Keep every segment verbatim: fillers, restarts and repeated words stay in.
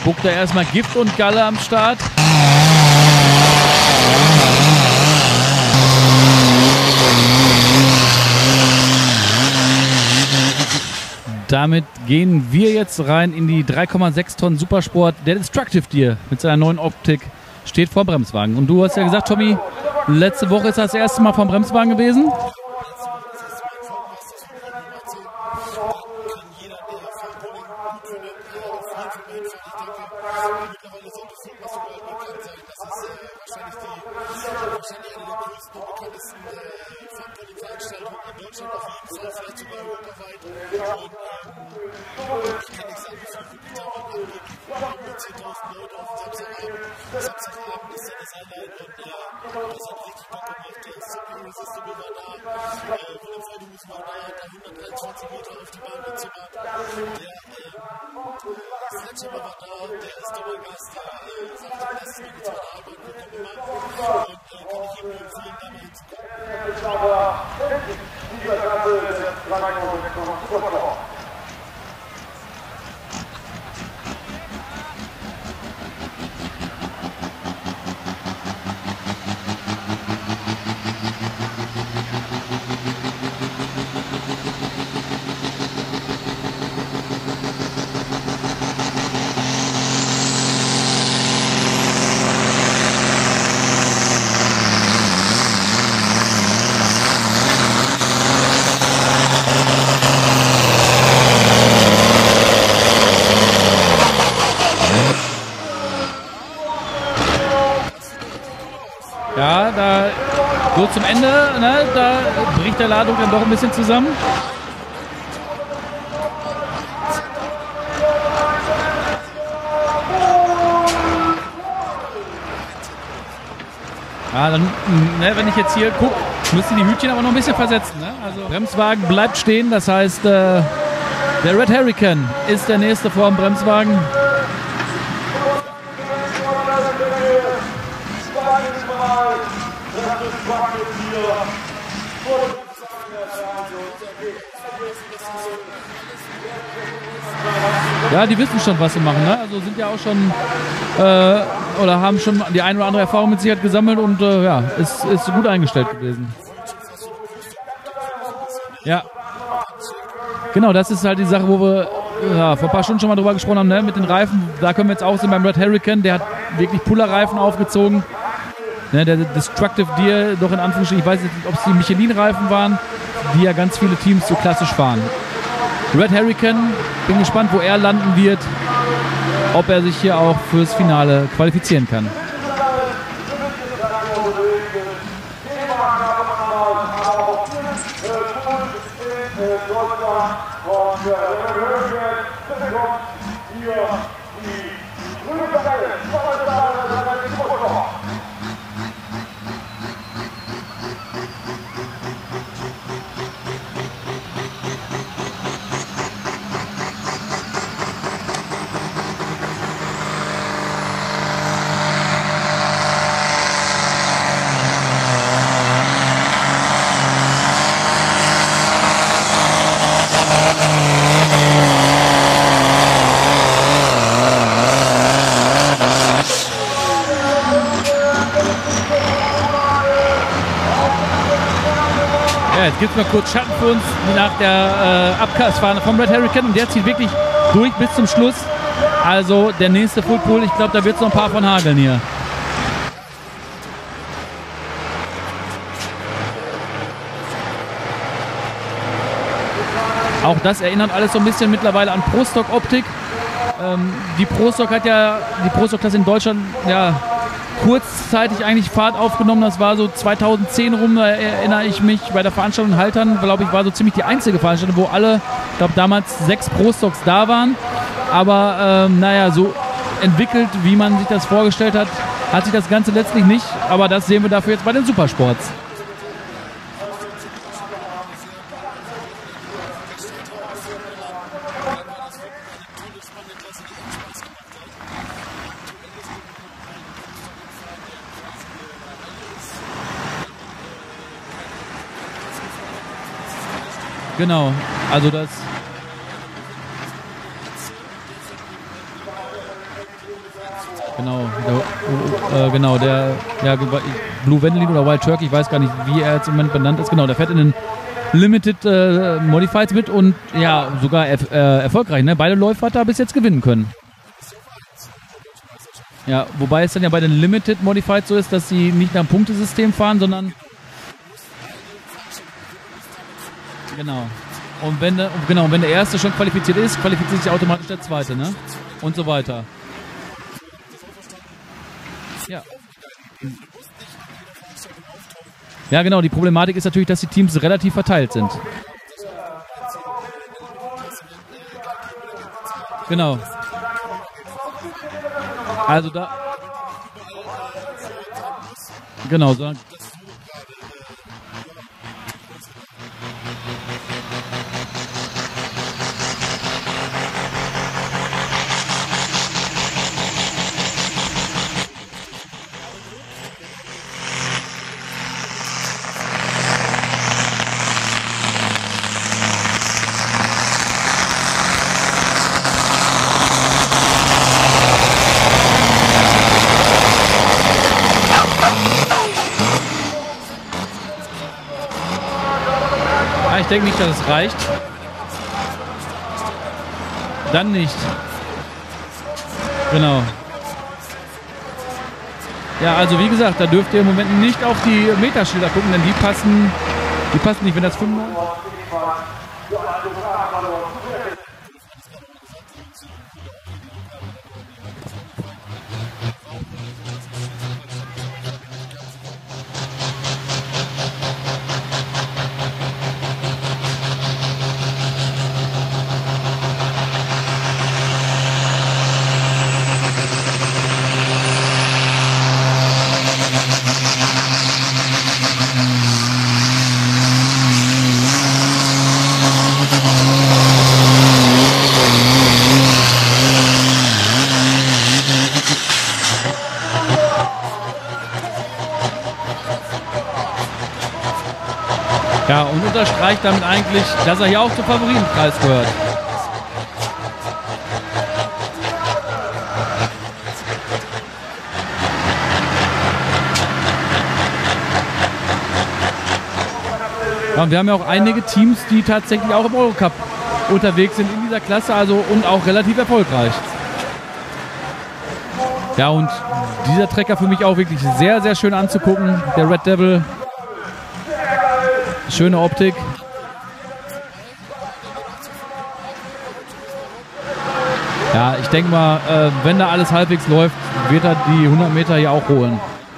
Spuckt er erstmal Gift und Galle am Start. Damit gehen wir jetzt rein in die drei Komma sechs Tonnen Supersport. Der Destructive Deer mit seiner neuen Optik steht vor Bremswagen. Und du hast ja gesagt, Tommy, letzte Woche ist das erste Mal vom Bremswagen gewesen. Ja, da so zum Ende, ne, da bricht der Ladung dann doch ein bisschen zusammen. Ja, dann, ne, wenn ich jetzt hier gucke, müssen die Hütchen aber noch ein bisschen versetzen. Ne? Also Bremswagen bleibt stehen, das heißt, äh, der Red Hurricane ist der nächste vor dem Bremswagen. Ja, die wissen schon, was sie machen. Ne? Also sind ja auch schon äh, oder haben schon die eine oder andere Erfahrung mit Sicherheit gesammelt und äh, ja, ist, ist gut eingestellt gewesen. Ja, genau, das ist halt die Sache, wo wir ja, vor ein paar Stunden schon mal drüber gesprochen haben, ne? Mit den Reifen. Da können wir jetzt auch sehen beim Red Hurricane, der hat wirklich Puller-Reifen aufgezogen. Ne, der Destructive Deer, doch in Anführungsstrichen, ich weiß nicht, ob es die Michelin-Reifen waren, die ja ganz viele Teams so klassisch fahren. Red Hurricane, bin gespannt, wo er landen wird, ob er sich hier auch fürs Finale qualifizieren kann. Ja, jetzt gibt es mal kurz Schatten für uns nach der äh, Abkastfahne vom Red Hurricane und der zieht wirklich durch bis zum Schluss. Also der nächste Full Pool, ich glaube, da wird es noch ein paar von hageln hier. Auch das erinnert alles so ein bisschen mittlerweile an Pro-Stock-Optik. Ähm, die Pro-Stock hat ja, die Pro-Stock-Klasse in Deutschland, ja, kurzzeitig eigentlich Fahrt aufgenommen. Das war so zweitausendzehn rum, da erinnere ich mich, bei der Veranstaltung in Haltern, glaube ich, war so ziemlich die einzige Veranstaltung, wo alle, ich glaube, damals sechs Pro-Stocks da waren. Aber ähm, naja, so entwickelt, wie man sich das vorgestellt hat, hat sich das Ganze letztlich nicht. Aber das sehen wir dafür jetzt bei den Supersports. Genau, also das Genau, der, äh, genau, der ja, Blue Vanillin oder Wild Turkey, ich weiß gar nicht, wie er jetzt im Moment benannt ist. Genau, der fährt in den Limited äh, Modifieds mit und ja, sogar erf äh, erfolgreich. Ne? Beide Läufer hat er bis jetzt gewinnen können. Ja, wobei es dann ja bei den Limited Modifieds so ist, dass sie nicht nach dem Punktesystem fahren, sondern genau. Und wenn der, genau, wenn der Erste schon qualifiziert ist, qualifiziert sich automatisch der Zweite, ne? Und so weiter. Ja. Ja, genau. Die Problematik ist natürlich, dass die Teams relativ verteilt sind. Genau. Also da... Genau, so... Ich denke nicht, dass es reicht. Dann nicht. Genau. Ja, also wie gesagt, da dürft ihr im Moment nicht auf die Meterschilder gucken, denn die passen, die passen nicht, wenn das fünfundneunzig. Ja, und unterstreicht damit eigentlich, dass er hier auch zum Favoritenkreis gehört. Ja, und wir haben ja auch einige Teams, die tatsächlich auch im Eurocup unterwegs sind in dieser Klasse, also und auch relativ erfolgreich. Ja, und dieser Trecker für mich auch wirklich sehr, sehr schön anzugucken, der Red Devil. Schöne Optik. Ja, ich denke mal, äh, wenn da alles halbwegs läuft, wird er die hundert Meter hier auch holen.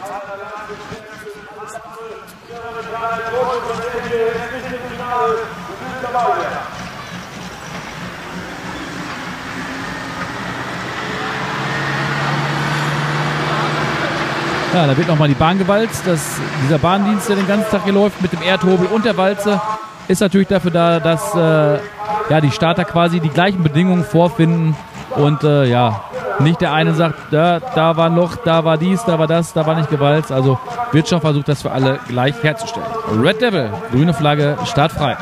Ja, da wird nochmal die Bahn gewalzt. Das, dieser Bahndienst, der den ganzen Tag hier läuft, mit dem Erdhobel und der Walze, ist natürlich dafür da, dass äh, ja, die Starter quasi die gleichen Bedingungen vorfinden. Und äh, ja, nicht der eine sagt, da, da war ein Loch, da war dies, da war das, da war nicht gewalzt. Also wird schon versucht, das für alle gleich herzustellen. Red Devil, grüne Flagge, startfrei.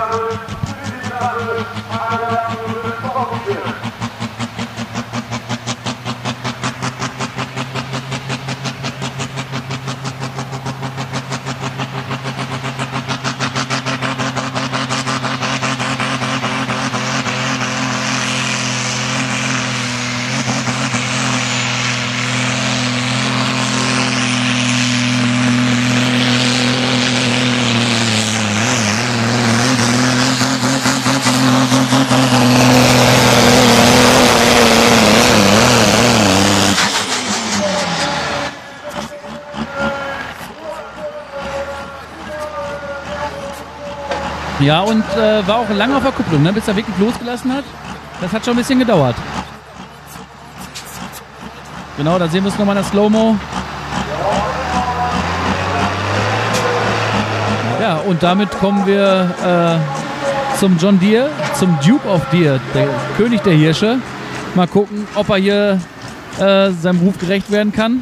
Ja, und äh, war auch lange auf der Kupplung, ne, bis er wirklich losgelassen hat. Das hat schon ein bisschen gedauert. Genau, da sehen wir es nochmal in der Slow-Mo. Ja, und damit kommen wir äh, zum John Deere, zum Duke of Deere, der König der Hirsche. Mal gucken, ob er hier äh, seinem Ruf gerecht werden kann.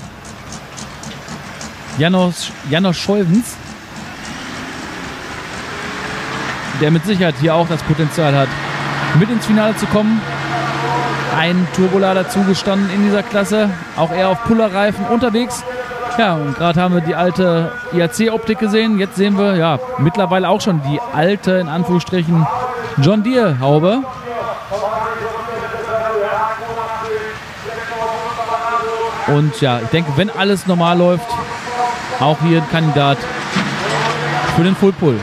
Janos, Janos Scholvens, der mit Sicherheit hier auch das Potenzial hat, mit ins Finale zu kommen. einen Turbolader zugestanden in dieser Klasse. Auch eher auf Pullerreifen unterwegs. Ja, und gerade haben wir die alte I A C-Optik gesehen. Jetzt sehen wir ja mittlerweile auch schon die alte, in Anführungsstrichen, John Deere-Haube. Und ja, ich denke, wenn alles normal läuft, auch hier ein Kandidat für den Full Pull.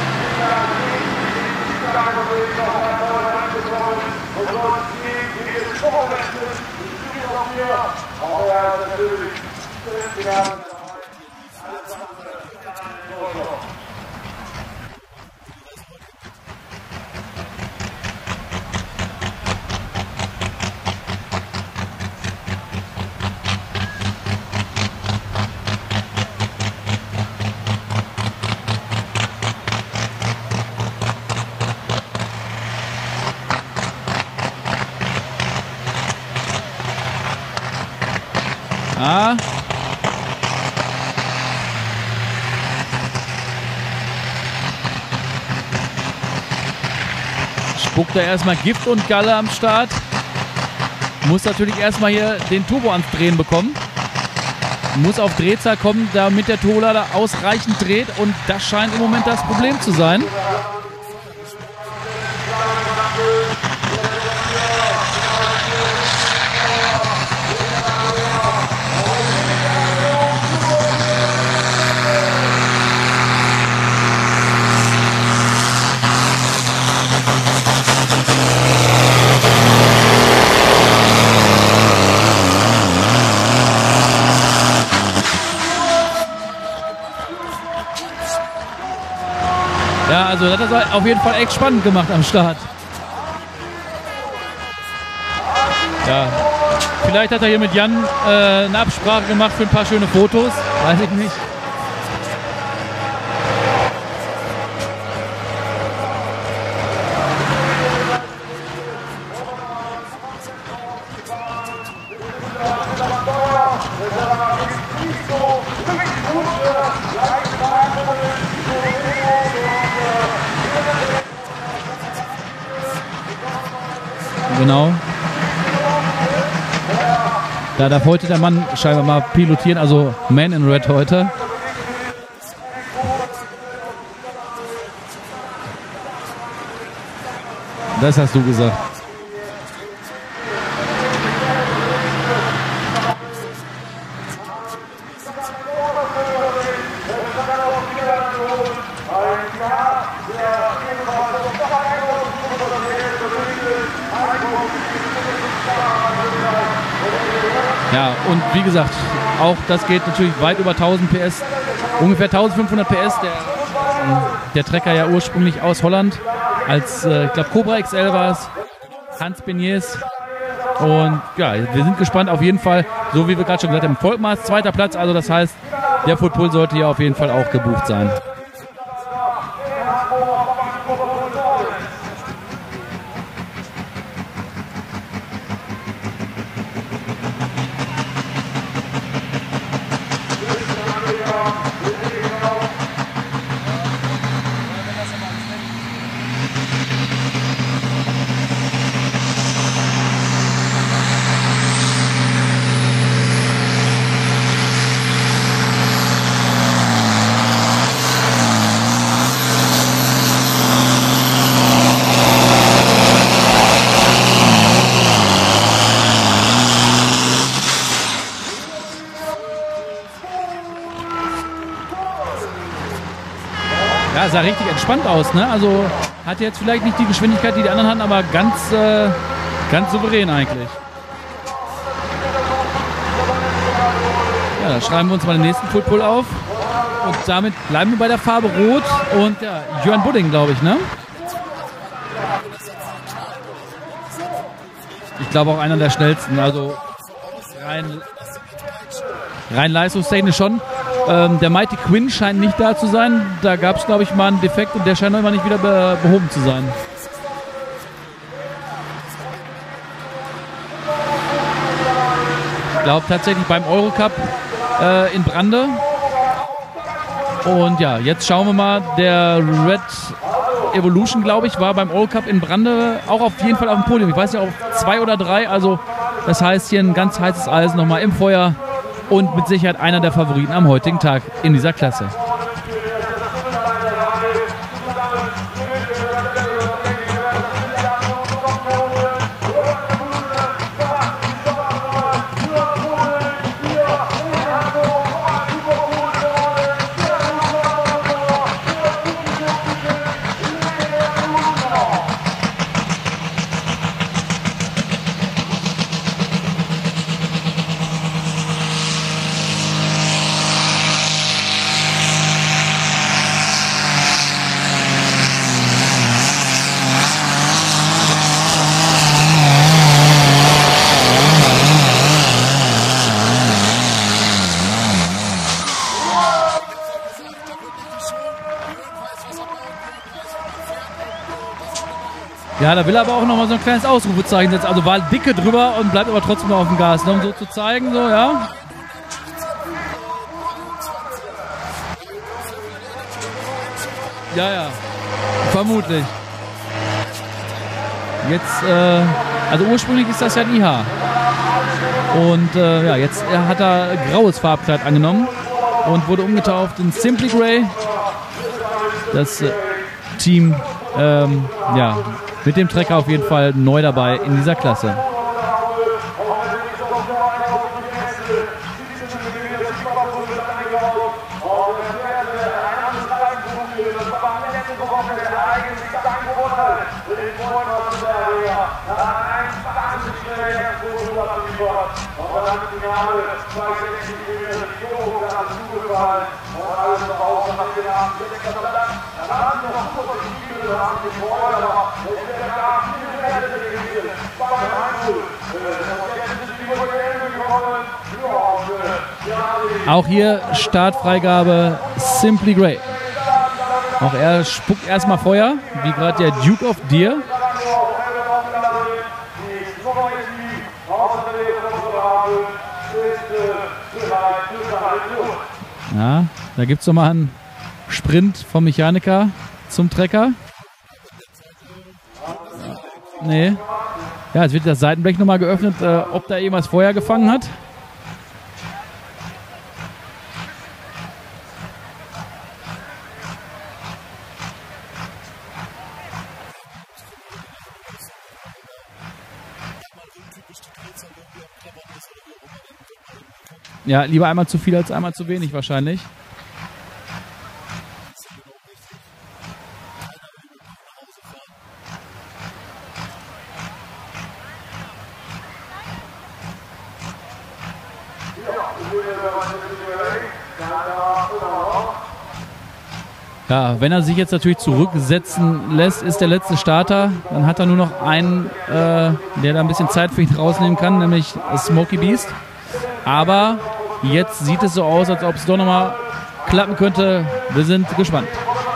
Ah. Spuckt er erstmal Gift und Galle am Start. Muss natürlich erstmal hier den Turbo ans Drehen bekommen. Muss auf Drehzahl kommen, damit der Turbolader ausreichend dreht. Und das scheint im Moment das Problem zu sein. Ja, also das hat das auf jeden Fall echt spannend gemacht am Start. Ja, vielleicht hat er hier mit Jan äh, eine Absprache gemacht für ein paar schöne Fotos. Weiß ich nicht. Genau. Da darf heute der Mann scheinbar mal pilotieren, also Man in Red heute. Das hast du gesagt. Ja, und wie gesagt, auch das geht natürlich weit über tausend P S, ungefähr eintausendfünfhundert P S, der, der Trecker ja ursprünglich aus Holland, als, äh, ich glaube, Cobra X L war es, Hans Beniers. Und ja, wir sind gespannt auf jeden Fall, so wie wir gerade schon gesagt haben, Volkmaß, zweiter Platz, also das heißt, der Full Pull sollte hier auf jeden Fall auch gebucht sein. Ja, sah richtig entspannt aus, ne? Also hat jetzt vielleicht nicht die Geschwindigkeit, die die anderen hatten, aber ganz, äh, ganz souverän eigentlich. Ja, da schreiben wir uns mal den nächsten Full Pull auf. Und damit bleiben wir bei der Farbe Rot. Und ja, Jörn Budding, glaube ich, ne? Ich glaube auch einer der schnellsten. Also rein, rein leistungstechnisch schon. Ähm, der Mighty Quinn scheint nicht da zu sein. Da gab es, glaube ich, mal einen Defekt und der scheint noch immer nicht wieder be behoben zu sein. Ich glaube tatsächlich beim Eurocup äh, in Brande. Und ja, jetzt schauen wir mal. Der Red Evolution, glaube ich, war beim All Cup in Brande auch auf jeden Fall auf dem Podium. Ich weiß nicht, auf zwei oder drei. Also das heißt, hier ein ganz heißes Eisen nochmal im Feuer und mit Sicherheit einer der Favoriten am heutigen Tag in dieser Klasse. Ja, da will er aber auch noch mal so ein kleines Ausrufezeichen setzen. Also war dicke drüber und bleibt aber trotzdem noch auf dem Gas. Ne? Um so zu zeigen, so, ja. Ja, ja. Vermutlich. Jetzt, äh, also ursprünglich ist das ja ein I H. Und äh, ja, jetzt hat er graues Farbkleid angenommen und wurde umgetauft in Simply Grey. Das äh, Team, ähm, ja, mit dem Trecker auf jeden Fall neu dabei in dieser Klasse. Auch hier Startfreigabe Simply Grey. Auch er spuckt erstmal Feuer, wie gerade der Duke of Deer. Ja, da gibt es nochmal einen Sprint vom Mechaniker zum Trecker. Nee. Ja, jetzt wird das Seitenblech nochmal geöffnet, äh, ob da jemals Feuer gefangen hat. Ja, lieber einmal zu viel als einmal zu wenig wahrscheinlich. Ja, wenn er sich jetzt natürlich zurücksetzen lässt, ist der letzte Starter. Dann hat er nur noch einen, äh, der da ein bisschen Zeit für ihn rausnehmen kann, nämlich Smokey Beast. Aber jetzt sieht es so aus, als ob es doch nochmal klappen könnte. Wir sind gespannt.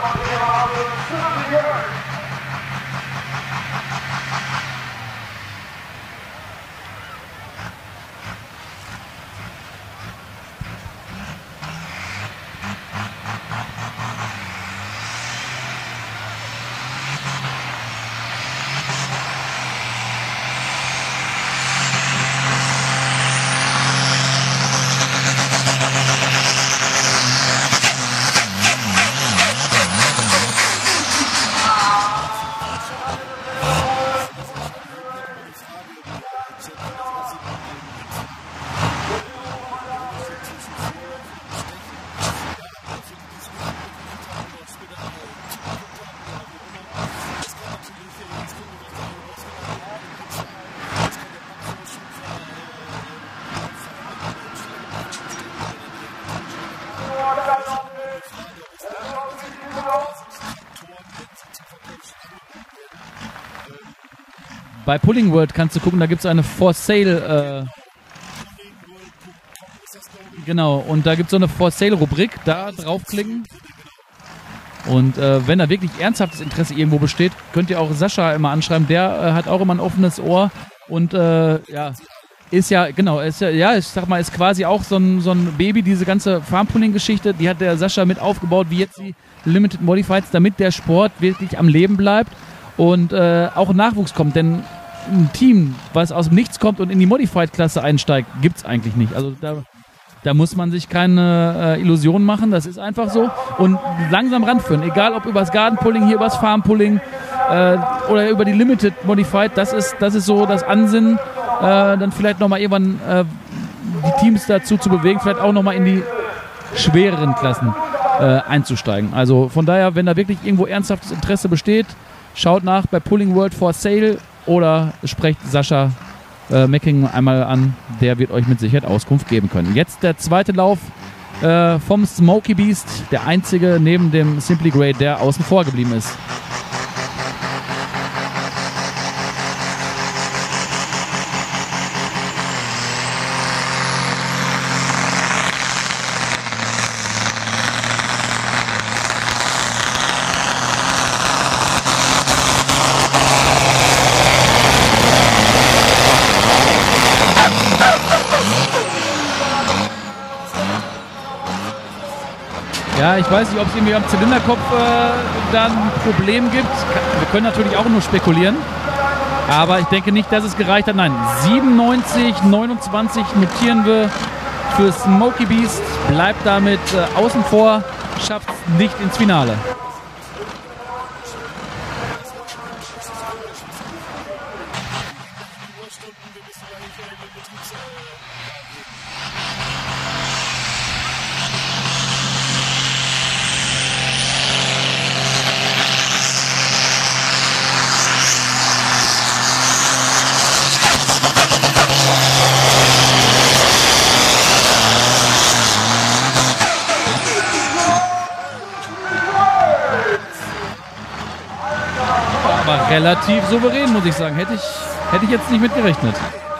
Bei Pulling World kannst du gucken, da gibt es eine For Sale. Äh, genau, und da gibt es so eine For Sale Rubrik. Da draufklicken. Und äh, wenn da wirklich ernsthaftes Interesse irgendwo besteht, könnt ihr auch Sascha immer anschreiben. Der äh, hat auch immer ein offenes Ohr und äh, ja, ist ja, genau, ist ja, ja, ich sag mal, ist quasi auch so ein, so ein Baby, diese ganze Farmpooling-Geschichte, die hat der Sascha mit aufgebaut, wie jetzt die Limited Modifieds, damit der Sport wirklich am Leben bleibt und äh, auch Nachwuchs kommt, denn ein Team, was aus dem Nichts kommt und in die Modified-Klasse einsteigt, gibt es eigentlich nicht. Also da, da muss man sich keine äh, Illusionen machen, das ist einfach so. Und langsam ranführen, egal ob übers Garden-Pulling, hier übers Farm-Pulling äh, oder über die Limited Modified, das ist, das ist so das Ansinnen, äh, dann vielleicht nochmal irgendwann äh, die Teams dazu zu bewegen, vielleicht auch nochmal in die schwereren Klassen äh, einzusteigen. Also von daher, wenn da wirklich irgendwo ernsthaftes Interesse besteht, schaut nach bei Pulling World for Sale oder sprecht Sascha äh, Mecking einmal an, der wird euch mit Sicherheit Auskunft geben können. Jetzt der zweite Lauf äh, vom Smoky Beast, der einzige neben dem Simply Great, der außen vor geblieben ist. Ja, ich weiß nicht, ob es irgendwie am Zylinderkopf äh, dann ein Problem gibt. Wir können natürlich auch nur spekulieren. Aber ich denke nicht, dass es gereicht hat. Nein, siebenundneunzig neunundzwanzig notieren wir für Smoky Beast. Bleibt damit äh, außen vor, schafft es nicht ins Finale. Relativ souverän, muss ich sagen. Hätte ich, hätte ich jetzt nicht mit gerechnet.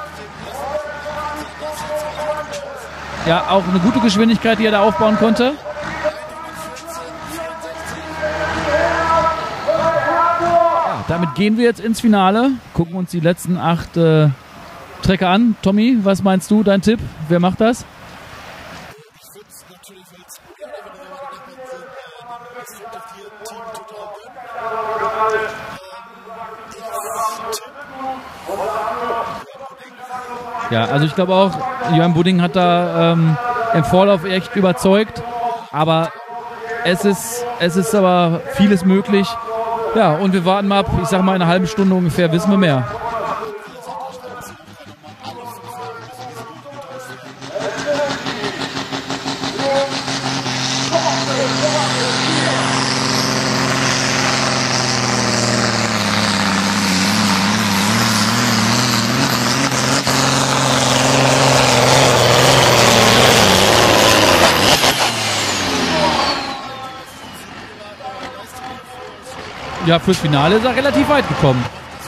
Ja, auch eine gute Geschwindigkeit, die er da aufbauen konnte. Ja, damit gehen wir jetzt ins Finale. Gucken uns die letzten acht äh, Trecker an. Tommy, was meinst du? Dein Tipp? Wer macht das? Ja, also ich glaube auch, Johann Budding hat da ähm, im Vorlauf echt überzeugt, aber es ist, es ist aber vieles möglich. Ja, und wir warten mal ab, ich sag mal in einer halben Stunde ungefähr wissen wir mehr. Ja, fürs Finale ist er relativ weit gekommen.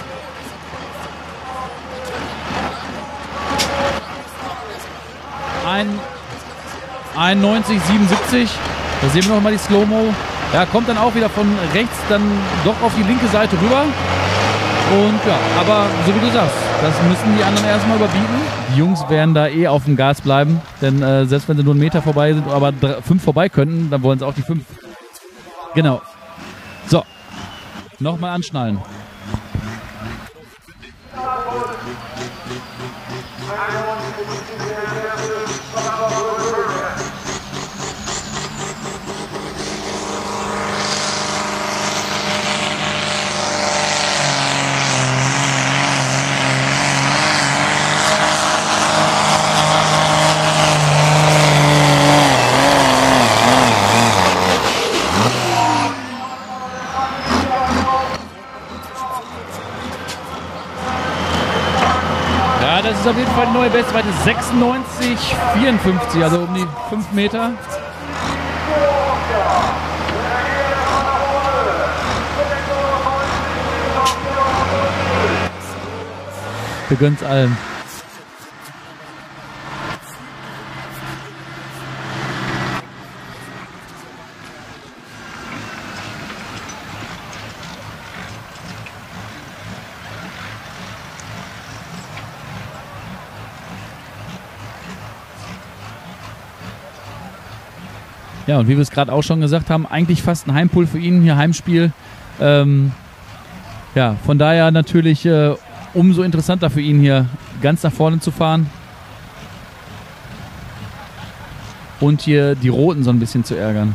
Ein einundneunzig siebenundsiebzig. Da sehen wir nochmal die Slow-Mo. Ja, kommt dann auch wieder von rechts dann doch auf die linke Seite rüber. Und ja, aber so wie du sagst, das müssen die anderen erstmal überbieten. Die Jungs werden da eh auf dem Gas bleiben. Denn äh, selbst wenn sie nur einen Meter vorbei sind, aber drei, fünf vorbei könnten, dann wollen sie auch die fünf. Genau. So. Nochmal anschnallen. Das ist auf jeden Fall die neue Bestweite, sechsundneunzig vierundfünfzig, also um die fünf Meter. Wir gönnen's allen. Ja, und wie wir es gerade auch schon gesagt haben, eigentlich fast ein Heimpool für ihn, hier Heimspiel. Ähm, ja, von daher natürlich äh, umso interessanter für ihn hier ganz nach vorne zu fahren. Und hier die Roten so ein bisschen zu ärgern.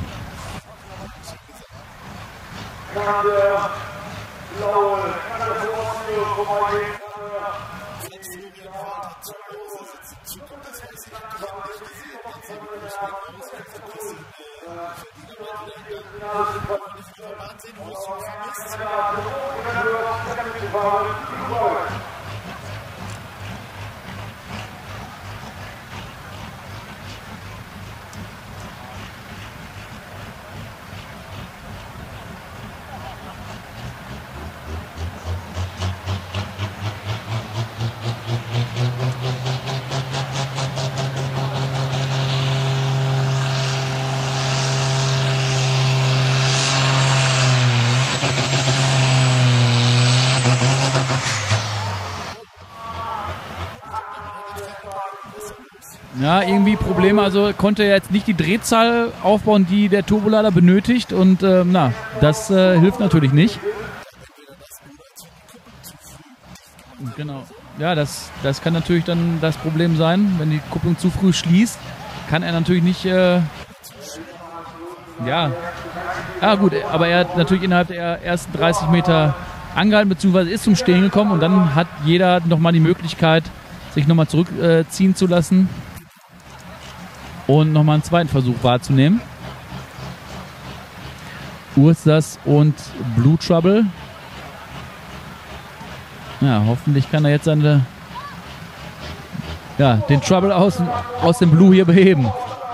Ja, irgendwie Probleme, also konnte er jetzt nicht die Drehzahl aufbauen, die der Turbolader benötigt und ähm, na, das äh, hilft natürlich nicht. Genau. Ja, das, das kann natürlich dann das Problem sein, wenn die Kupplung zu früh schließt, kann er natürlich nicht, äh, ja, ja gut, aber er hat natürlich innerhalb der ersten dreißig Meter angehalten, beziehungsweise ist zum Stehen gekommen und dann hat jeder nochmal die Möglichkeit, sich nochmal zurückziehen äh, zu lassen. Und nochmal einen zweiten Versuch wahrzunehmen. Ursas und Blue Trouble. Ja, hoffentlich kann er jetzt seine, ja, den Trouble aus, aus dem Blue hier beheben.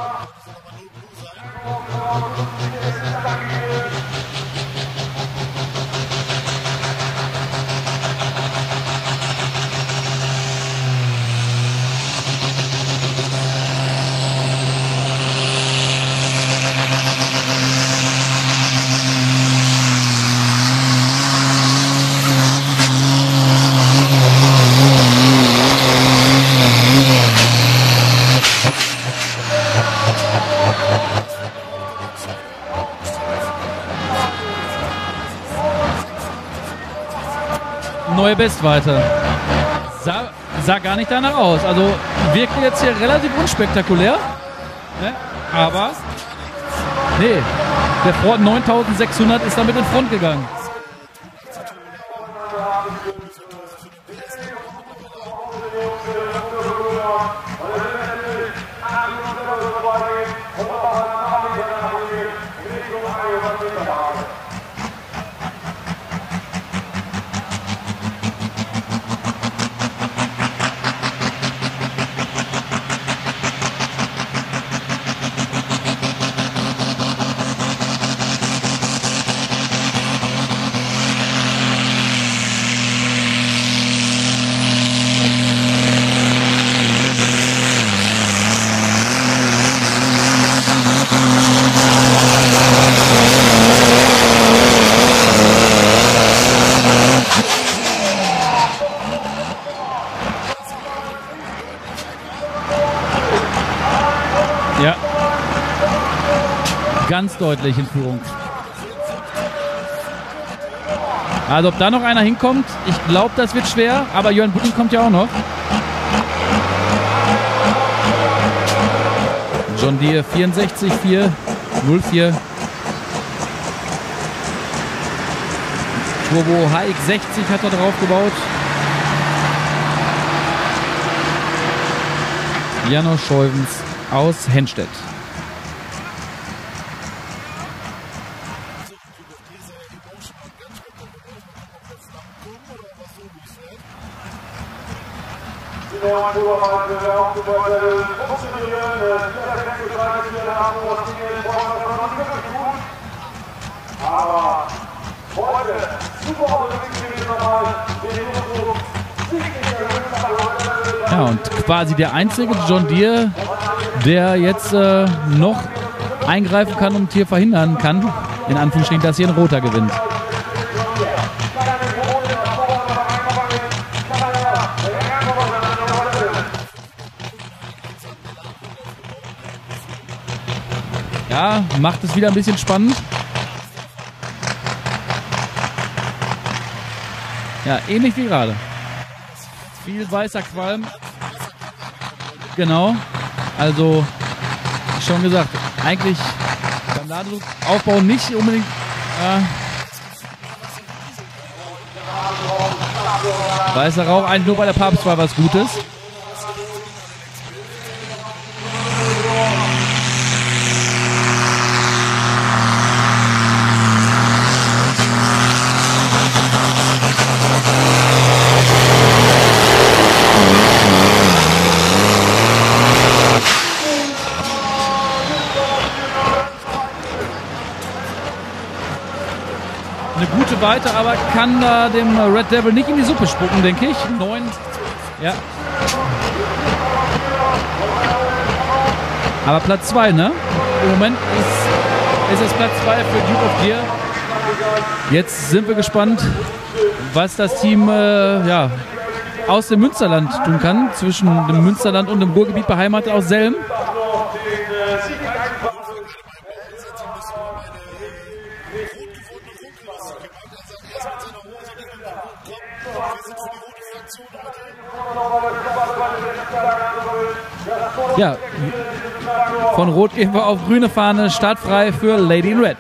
Neue Bestweite. Sah, sah gar nicht danach aus. Also wirkte jetzt hier relativ unspektakulär. Ne? Aber nee, der Ford neuntausendsechshundert ist damit in Front gegangen. Ja, ganz deutlich in Führung. Also ob da noch einer hinkommt, ich glaube, das wird schwer, aber Jörn Butting kommt ja auch noch. John Deere vierundsechzig vier null vier. Turbo H X sechzig hat er drauf gebaut. Janosch Scheuvens aus Henstedt. Aber heute super. Ja, und quasi der einzige John Deere, der jetzt äh, noch eingreifen kann und hier verhindern kann, in Anführungsstrichen, dass hier ein Roter gewinnt. Ja, Ja, macht es wieder ein bisschen spannend. Ja, ähnlich wie gerade. Viel weißer Qualm. Genau. Also, wie schon gesagt, eigentlich beim Ladedruckaufbau nicht unbedingt. Äh, weißer Rauch, eigentlich nur bei der Papstwahl was Gutes. Eine gute Weite, aber kann da dem Red Devil nicht in die Suppe spucken, denke ich. Neun. Ja. Aber Platz zwei, ne? Im Moment ist, ist es Platz zwei für Duke of Gear. Jetzt sind wir gespannt, was das Team äh, ja, aus dem Münsterland tun kann. Zwischen dem Münsterland und dem Ruhrgebiet beheimatet aus Selm. Ja, von Rot gehen wir auf grüne Fahne, startfrei für Lady in Red.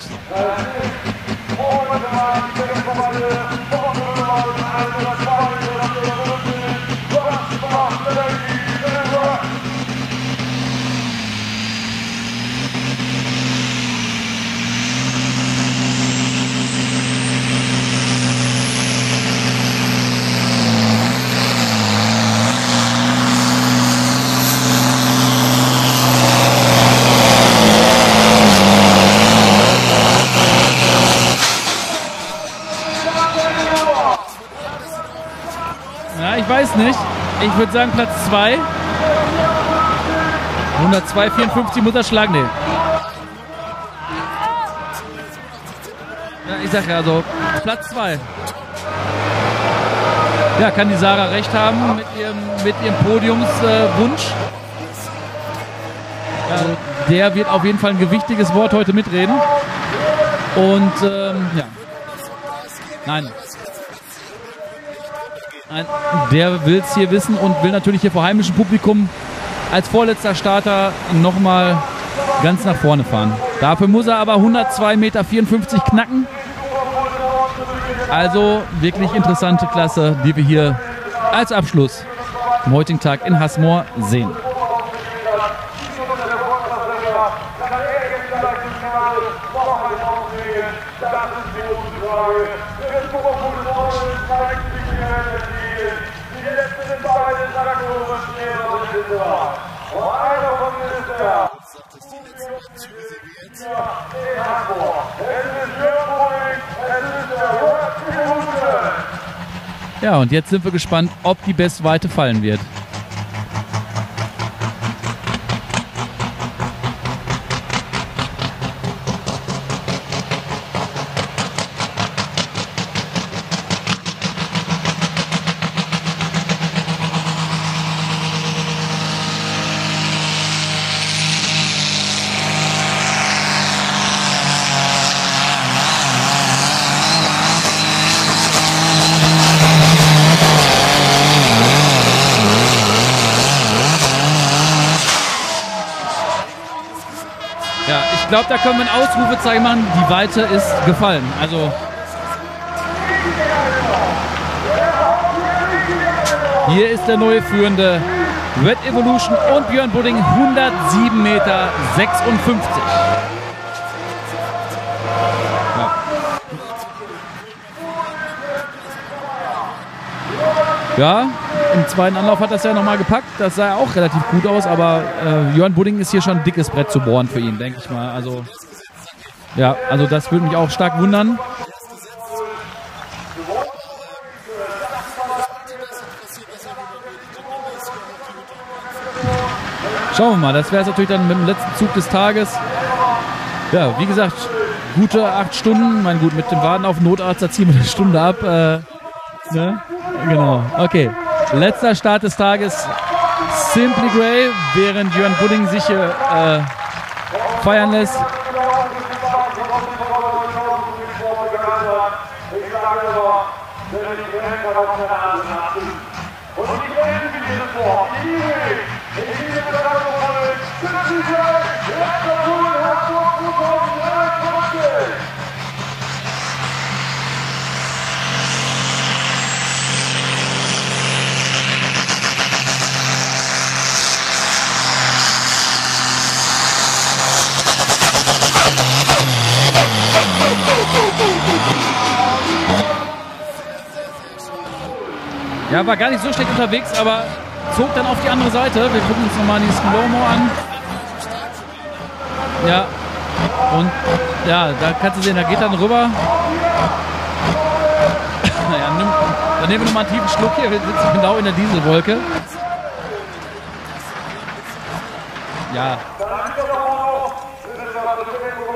Ich weiß nicht. Ich würde sagen Platz zwei. hundertzwei vierundfünfzig muss er schlagen. Nee. Ja, ich sag ja, also Platz zwei. Ja, kann die Sarah recht haben mit ihrem, mit ihrem Podiumswunsch. Äh, also, der wird auf jeden Fall ein gewichtiges Wort heute mitreden. Und ähm, ja. Nein. Der will es hier wissen und will natürlich hier vor heimischem Publikum als vorletzter Starter nochmal ganz nach vorne fahren. Dafür muss er aber hundertzwei Komma vierundfünfzig Meter knacken. Also wirklich interessante Klasse, die wir hier als Abschluss am heutigen Tag in Hasmoor sehen. Ja, und jetzt sind wir gespannt, ob die Bestweite fallen wird. Ja, ich glaube, da können wir ein Ausrufezeichen machen. Die Weite ist gefallen. Also hier ist der neue Führende. Red Evolution und Björn Budding hundertsieben Komma sechsundfünfzig Meter. Ja. Ja, im zweiten Anlauf hat das ja nochmal gepackt. Das sah auch relativ gut aus, aber äh, Björn Budding ist hier schon ein dickes Brett zu bohren für ihn, denke ich mal. Also, ja, also das würde mich auch stark wundern. Schauen wir mal, das wäre es natürlich dann mit dem letzten Zug des Tages. Ja, wie gesagt, gute acht Stunden. Mein gut, mit dem Warten auf Notarzt, da ziehen wir eine Stunde ab. Äh, ne? Genau, okay. Letzter Start des Tages, Simply Grey, während Björn Budding sich äh, feiern lässt. Ja, war gar nicht so schlecht unterwegs, aber zog dann auf die andere Seite. Wir gucken uns nochmal die Slow-Mo an. Ja, und ja, da kannst du sehen, da geht dann rüber. Naja, nimm, dann nehmen wir nochmal einen tiefen Schluck hier. Wir sitzen genau in der Dieselwolke. Ja.